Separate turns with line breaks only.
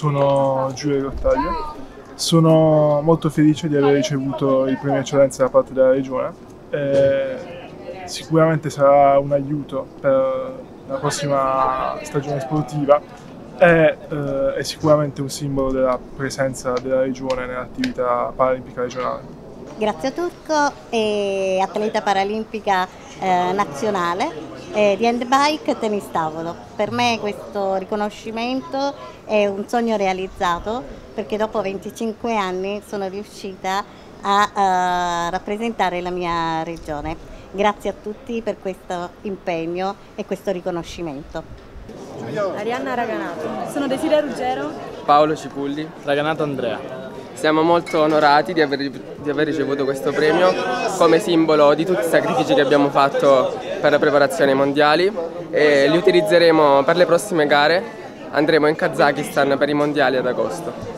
sono Giulio Rottaglio. Sono molto felice di aver ricevuto il premio eccellenza da parte della Regione. Sicuramente sarà un aiuto per la prossima stagione sportiva e è sicuramente un simbolo della presenza della Regione nell'attività paralimpica regionale.
Grazia Turco è atleta paralimpica nazionale di handbike e tennis tavolo. Per me questo riconoscimento è un sogno realizzato perché dopo 25 anni sono riuscita a rappresentare la mia regione. Grazie a tutti per questo impegno e questo riconoscimento.
Arianna Raganato. Sono Desideria Ruggero.
Paolo Cipulli.
Raganato Andrea.
Siamo molto onorati di aver ricevuto questo premio come simbolo di tutti i sacrifici che abbiamo fatto per la preparazione ai mondiali e li utilizzeremo per le prossime gare. Andremo in Kazakistan per i mondiali ad agosto.